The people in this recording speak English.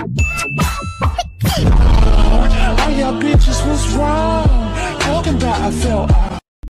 All y'all bitches was wrong, talking about I felt